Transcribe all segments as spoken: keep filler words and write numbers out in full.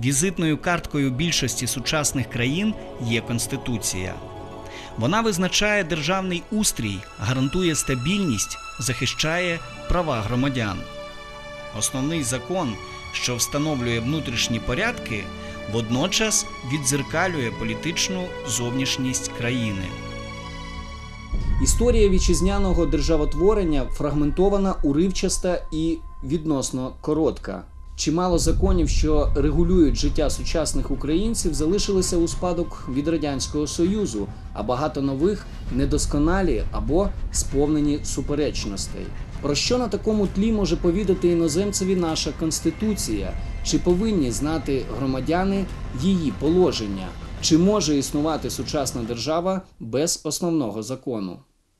Візитною карткою більшості сучасних країн є Конституція. Вона визначає державний устрій, гарантує стабільність, захищає права громадян. Основний закон, що встановлює внутрішні порядки, водночас віддзеркалює політичну зовнішність країни. Історія вітчизняного державотворення фрагментована, уривчаста і відносно коротка. Чимало законів, що регулюють життя сучасних українців, залишилися у спадок від Радянського Союзу, а багато нових недосконалі або сповнені суперечностей. Про що на такому тлі може повідати іноземцеві наша Конституція? Чи повинні знати громадяни її положення? Чи може існувати сучасна держава без основного закону?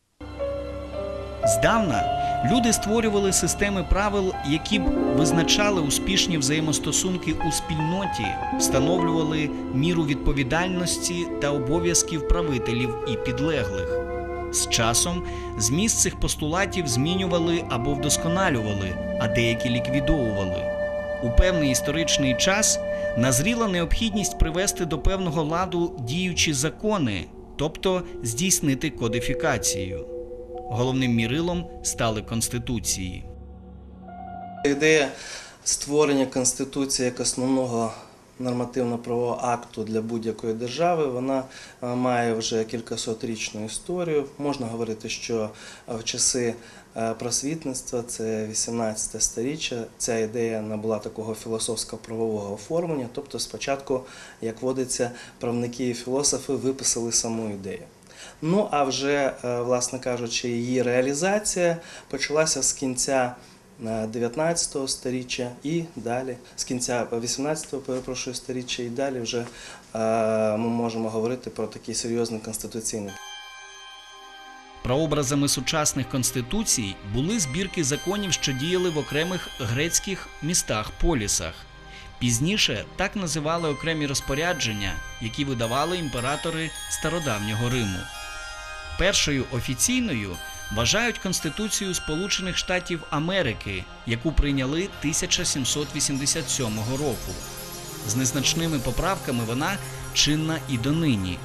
Здавна люди створювали системи правил, які б визначали успішні взаємостосунки у спільноті, встановлювали міру відповідальності та обов'язків правителів і підлеглих. З часом зміст цих постулатів змінювали або вдосконалювали, а деякі ліквідовували. У певний історичний час назріла необхідність привести до певного ладу діючі закони, тобто здійснити кодифікацію. Головним мірилом стали конституції. Ідея створення Конституції як основного нормативно-правового акту для будь-якої держави, вона має вже кількасотрічну історію. Можна говорити, що в часи просвітництва, це вісімнадцяте сторіччя, ця ідея набула такого філософсько-правового оформлення, тобто спочатку, як водиться, правники і філософи виписали саму ідею. Ну, а вже, власне кажучи, її реалізація почалася з кінця дев'ятнадцятого сторіччя і далі, з кінця вісімнадцятого, перепрошую, сторіччя і далі вже ми можемо говорити про такий серйозний конституційний. Прообразами сучасних конституцій були збірки законів, що діяли в окремих грецьких містах-полісах. Пізніше так називали окремі розпорядження, які видавали імператори стародавнього Риму. Першою офіційною вважають Конституцію Сполучених Штатів Америки, яку прийняли тисяча сімсот вісімдесят сьомого року. З незначними поправками вона чинна і донині.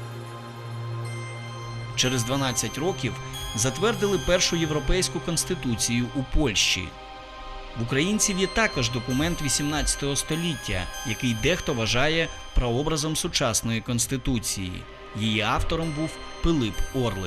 Через дванадцять років затвердили першу європейську конституцію у Польщі. В українців є також документ вісімнадцятого століття, який дехто вважає прообразом сучасної конституції. Її автором був Пилип Орлик.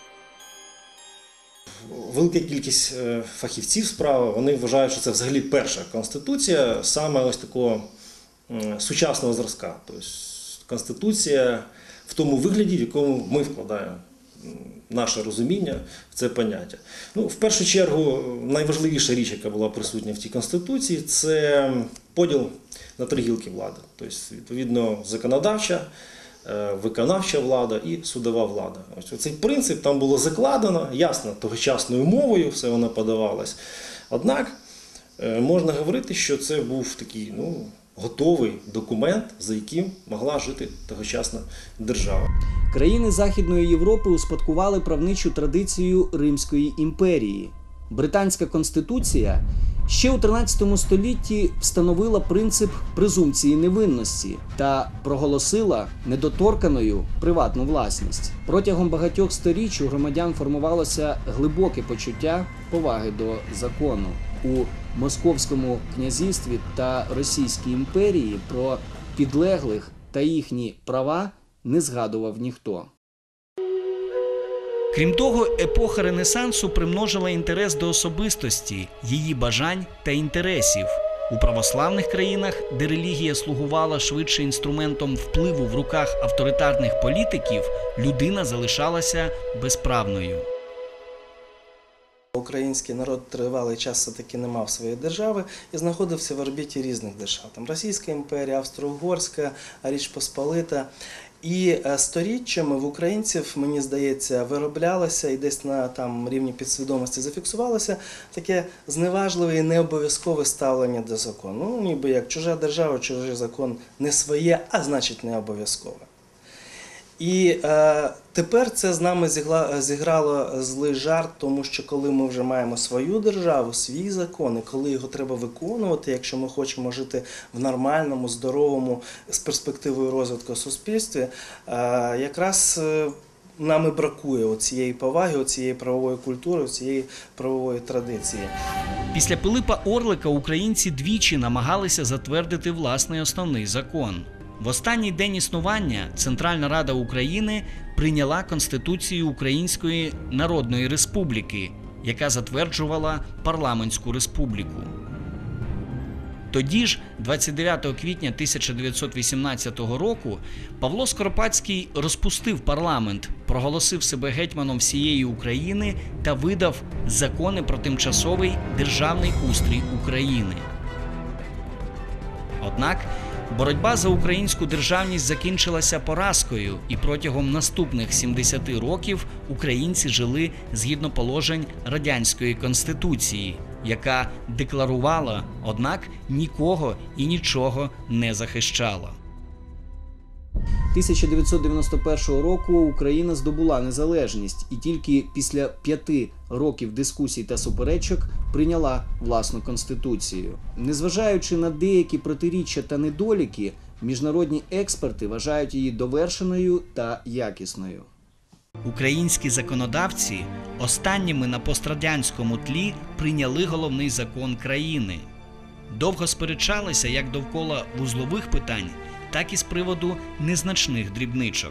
Велика кількість фахівців справи, вони вважають, що це взагалі перша конституція, саме ось такого сучасного зразка. Тобто конституція в тому вигляді, в якому ми вкладаємо наше розуміння в це поняття. Ну, в першу чергу, найважливіша річ, яка була присутня в цій конституції, це поділ на три гілки влади. Тобто, відповідно, законодавча, виконавча влада і судова влада. Ось цей принцип там було закладено, ясно, тогочасною мовою все воно подавалось. Однак можна говорити, що це був такий, ну, готовий документ, за яким могла жити тогочасна держава. Країни Західної Європи успадкували правничу традицію Римської імперії. Британська конституція ще у тринадцятому столітті встановила принцип презумпції невинності та проголосила недоторканою приватну власність. Протягом багатьох сторіч у громадян формувалося глибоке почуття поваги до закону. У Московському князівстві та Російській імперії про підлеглих та їхні права не згадував ніхто. Крім того, епоха Ренесансу примножила інтерес до особистості, її бажань та інтересів. У православних країнах, де релігія слугувала швидше інструментом впливу в руках авторитарних політиків, людина залишалася безправною. Український народ тривалий час все-таки не мав своєї держави і знаходився в орбіті різних держав. Там Російська імперія, Австро-Угорська, Річ Посполита. І сторіччями в українців, мені здається, вироблялося і десь на там, рівні підсвідомості зафіксувалося таке зневажливе і необов'язкове ставлення до закону. Ну, ніби як чужа держава, чужий закон не своє, а значить не обов'язкове. І е, тепер це з нами зігла, зіграло злий жарт, тому що коли ми вже маємо свою державу, свій закон, і коли його треба виконувати, якщо ми хочемо жити в нормальному, здоровому, з перспективою розвитку суспільстві, е, якраз е, нам і бракує цієї поваги, цієї правової культури, цієї правової традиції. Після Пилипа Орлика українці двічі намагалися затвердити власний основний закон. В останній день існування Центральна Рада України прийняла Конституцію Української Народної Республіки, яка затверджувала парламентську республіку. Тоді ж, двадцять дев'ятого квітня тисяча дев'ятсот вісімнадцятого року, Павло Скоропадський розпустив парламент, проголосив себе гетьманом всієї України та видав закони про тимчасовий державний устрій України. Однак, боротьба за українську державність закінчилася поразкою, і протягом наступних сімдесяти років українці жили згідно положень Радянської Конституції, яка декларувала, однак нікого і нічого не захищала. тисяча дев'ятсот дев'яносто першого року Україна здобула незалежність і тільки після п'яти років дискусій та суперечок прийняла власну конституцію. Незважаючи на деякі протиріччя та недоліки, міжнародні експерти вважають її довершеною та якісною. Українські законодавці останніми на пострадянському тлі прийняли головний закон країни. Довго сперечалися як довкола вузлових питань, так і з приводу незначних дрібничок.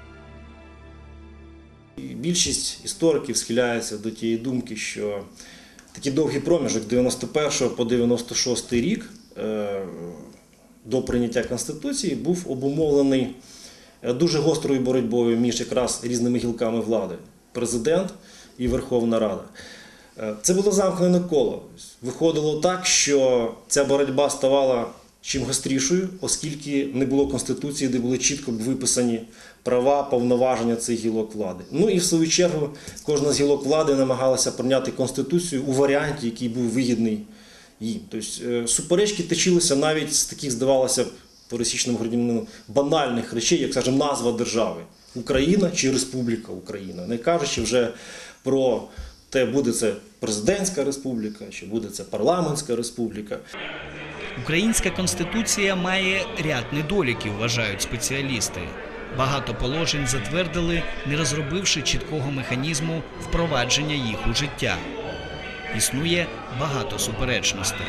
Більшість істориків схиляється до тієї думки, що такий довгий проміжок дев'яносто першого по дев'яносто шостий рік до прийняття Конституції був обумовлений дуже гострою боротьбою між якраз різними гілками влади – президент і Верховна Рада. Це було замкнене коло. Виходило так, що ця боротьба ставала чим гострішою, оскільки не було Конституції, де були чітко виписані права, повноваження цих гілок влади. Ну і в свою чергу кожна з гілок влади намагалася прийняти Конституцію у варіанті, який був вигідний їм. Тобто суперечки точилися навіть з таких, здавалося б, пересічним громадянину банальних речей, як, скажімо, назва держави – Україна чи Республіка Україна. Не кажучи вже про те, буде це президентська республіка, чи буде це парламентська республіка. Українська Конституція має ряд недоліків, вважають спеціалісти. Багато положень затвердили, не розробивши чіткого механізму впровадження їх у життя. Існує багато суперечностей.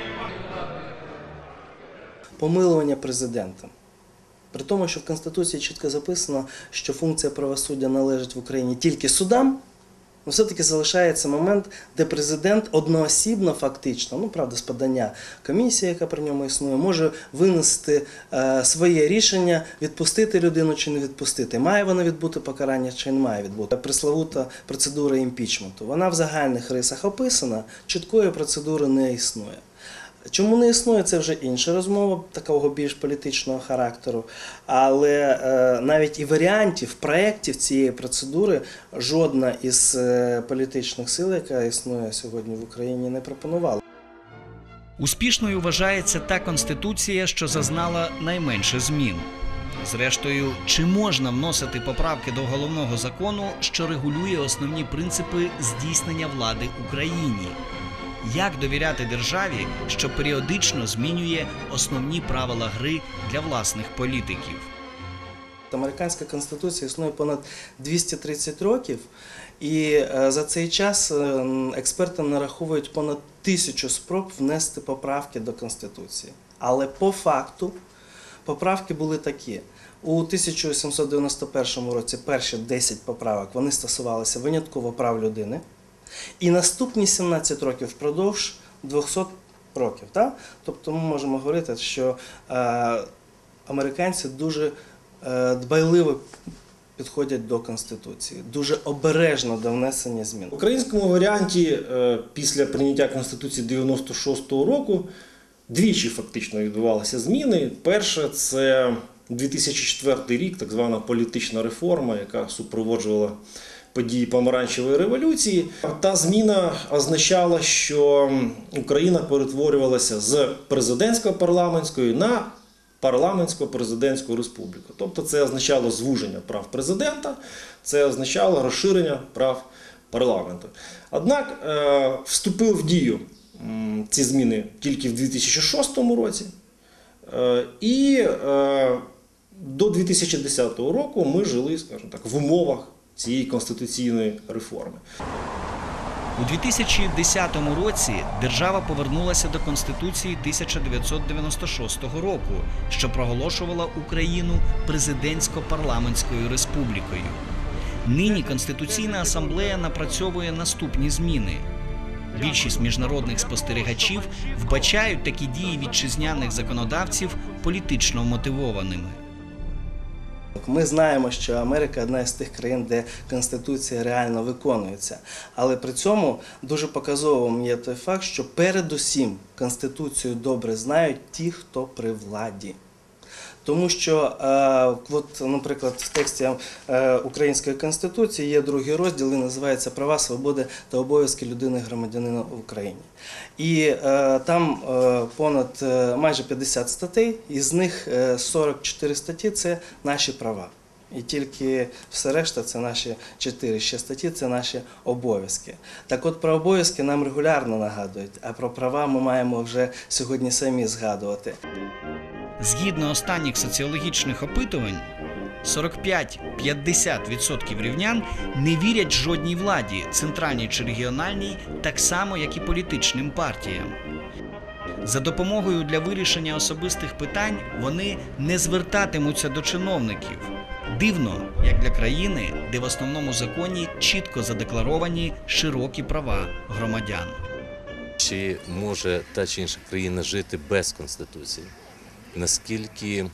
Помилування президента. При тому, що в Конституції чітко записано, що функція правосуддя належить в Україні тільки судам, але все-таки залишається момент, де президент одноосібно фактично, ну правда, з подання комісії, яка при ньому існує, може винести е, своє рішення, відпустити людину чи не відпустити. Має вона відбути покарання чи не має відбути. Пресловута процедура імпічменту. Вона в загальних рисах описана, чіткої процедури не існує. Чому не існує, це вже інша розмова, такого більш політичного характеру, але е, навіть і варіантів, проєктів цієї процедури жодна із е, політичних сил, яка існує сьогодні в Україні, не пропонувала. Успішною вважається та Конституція, що зазнала найменше змін. Зрештою, чи можна вносити поправки до головного закону, що регулює основні принципи здійснення влади Україні? Як довіряти державі, що періодично змінює основні правила гри для власних політиків? Американська Конституція існує понад двісті тридцять років, і за цей час експерти нараховують понад тисячу спроб внести поправки до Конституції. Але по факту поправки були такі. У тисяча сімсот дев'яносто першому році перші десять поправок вони стосувалися винятково прав людини. І наступні сімнадцять років впродовж двохсот років. Так? Тобто ми можемо говорити, що е, американці дуже е, дбайливо підходять до Конституції, дуже обережно до внесення змін. В українському варіанті е, після прийняття Конституції дев'яносто шостого року двічі фактично відбувалися зміни. Перше – це дві тисячі четвертий рік, так звана політична реформа, яка супроводжувала події помаранчевої революції. Та зміна означала, що Україна перетворювалася з президентсько-парламентської на парламентсько-президентську республіку. Тобто це означало звуження прав президента, це означало розширення прав парламенту. Однак е, вступив в дію м, ці зміни тільки в дві тисячі шостому році, е, і е, до дві тисячі десятого року ми жили, скажімо так, в умовах цієї конституційної реформи. У дві тисячі десятому році держава повернулася до Конституції тисяча дев'ятсот дев'яносто шостого року, що проголошувала Україну президентсько-парламентською республікою. Нині Конституційна асамблея напрацьовує наступні зміни. Більшість міжнародних спостерігачів вбачають такі дії вітчизняних законодавців політично мотивованими. Ми знаємо, що Америка – одна із тих країн, де Конституція реально виконується. Але при цьому дуже показовим є той факт, що передусім Конституцію добре знають ті, хто при владі. Тому що, е, от, наприклад, в тексті е, Української Конституції є другий розділ, він називається «Права, свободи та обов'язки людини громадянина в Україні». І е, там е, понад е, майже п'ятдесят статей, із них е, сорок чотири статті – це наші права. І тільки все решта – це наші чотири ще статті, це наші обов'язки. Так от про обов'язки нам регулярно нагадують, а про права ми маємо вже сьогодні самі згадувати. Згідно останніх соціологічних опитувань, сорок п'ять - п'ятдесят відсотків рівнян не вірять жодній владі, центральній чи регіональній, так само, як і політичним партіям. За допомогою для вирішення особистих питань вони не звертатимуться до чиновників. Дивно, як для країни, де в основному законі чітко задекларовані широкі права громадян. Чи може та чи інша країна жити без Конституції? Наскільки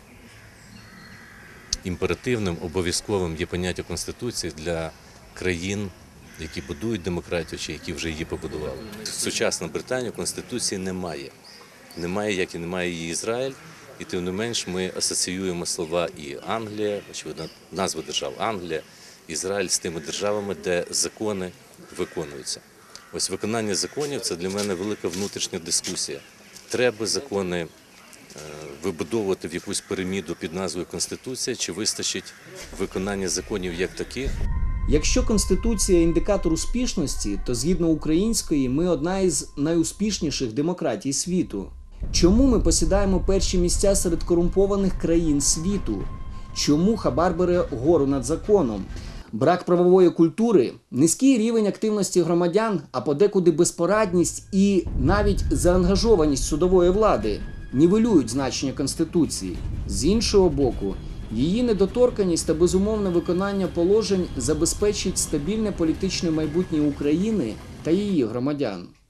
імперативним, обов'язковим є поняття Конституції для країн, які будують демократію, чи які вже її побудували? Сучасна Британія Конституції немає. Немає, як і немає її Ізраїль. І тим не менш ми асоціюємо слова і Англія, очевидно, назва держав Англія, Ізраїль з тими державами, де закони виконуються. Ось виконання законів – це для мене велика внутрішня дискусія. Треба закони вибудовувати в якусь піраміду під назвою Конституція, чи вистачить виконання законів як таких? Якщо Конституція – індикатор успішності, то згідно української ми одна із найуспішніших демократій світу. Чому ми посідаємо перші місця серед корумпованих країн світу? Чому хабар бере гору над законом? Брак правової культури, низький рівень активності громадян, а подекуди безпорадність і навіть заангажованість судової влади нівелюють значення Конституції. З іншого боку, її недоторканність та безумовне виконання положень забезпечить стабільне політичне майбутнє України та її громадян.